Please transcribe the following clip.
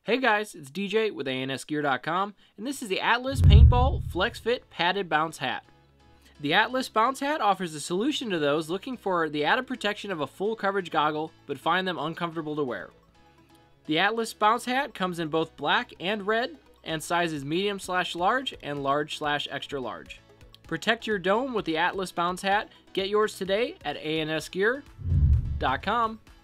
Hey guys, it's DJ with ANSgear.com, and this is the Atlas Paintball Flex Fit Padded Bounce Hat. The Atlas Bounce Hat offers a solution to those looking for the added protection of a full coverage goggle but find them uncomfortable to wear. The Atlas Bounce Hat comes in both black and red and sizes medium/large and large/extra large. Protect your dome with the Atlas Bounce Hat. Get yours today at ANSgear.com.